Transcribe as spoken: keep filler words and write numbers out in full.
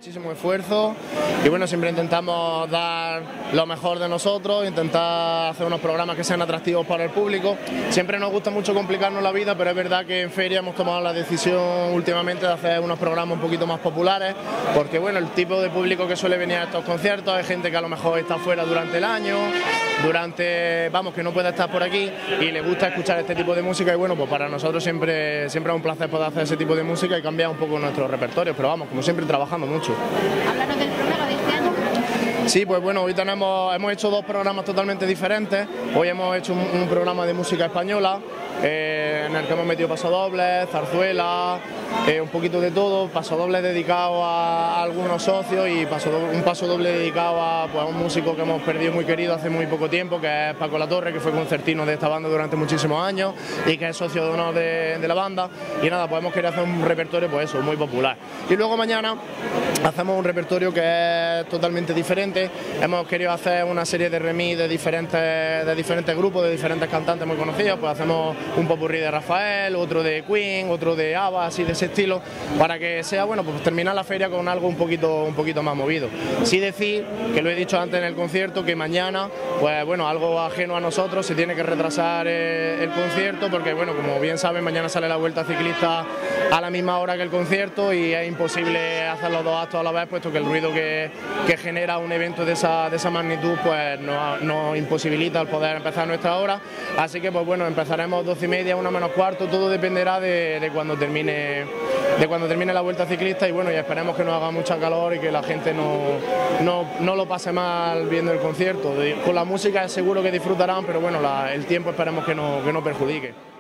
muchísimo esfuerzo y bueno, siempre intentamos dar lo mejor de nosotros, intentar hacer unos programas que sean atractivos para el público. Siempre nos gusta mucho complicarnos la vida, pero es verdad que en feria hemos tomado la decisión últimamente de hacer unos programas un poquito más populares, porque bueno, el tipo de público que suele venir a estos conciertos es gente que a lo mejor está fuera durante el año, durante, vamos, que no puede estar por aquí y le gusta escuchar este tipo de música y bueno, pues para nosotros siempre, siempre es un placer poder hacer ese tipo de música y cambiar un poco nuestro repertorio, pero vamos, como siempre trabajando mucho. Háblanos del programa de este año. Sí, pues bueno, hoy tenemos, hemos hecho dos programas totalmente diferentes. Hoy hemos hecho un, un programa de música española, eh, en el que hemos metido pasodobles, zarzuela, eh, un poquito de todo, pasodobles dedicados a, a algunos socios y pasodoble, un pasodoble dedicado a, pues, a un músico que hemos perdido muy querido hace muy poco tiempo, que es Paco Latorre, que fue concertino de esta banda durante muchísimos años y que es socio de honor de, de la banda. Y nada, pues hemos querido hacer un repertorio, pues eso, muy popular. Y luego mañana hacemos un repertorio que es totalmente diferente. Hemos querido hacer una serie de remix de diferentes, de diferentes grupos, de diferentes cantantes muy conocidos. Pues hacemos un popurrí de Rafael, otro de Queen, otro de ABBA, así de ese estilo, para que sea, bueno, pues terminar la feria con algo un poquito, un poquito más movido. Sí decir, que lo he dicho antes en el concierto, que mañana, pues bueno, algo ajeno a nosotros, se tiene que retrasar eh, el concierto, porque bueno, como bien saben, mañana sale la Vuelta Ciclista a la misma hora que el concierto y es imposible hacer los dos actos a la vez, puesto que el ruido que, que genera un evento de esa, de esa magnitud pues nos, nos imposibilita el poder empezar nuestra hora, así que pues bueno, empezaremos doce y media, una menos cuarto, todo dependerá de, de cuando termine de cuando termine la Vuelta Ciclista y bueno, y esperemos que no haga mucha calor y que la gente no, no, no lo pase mal viendo el concierto. Con la música es seguro que disfrutarán, pero bueno, la, el tiempo esperemos que no, que no perjudique.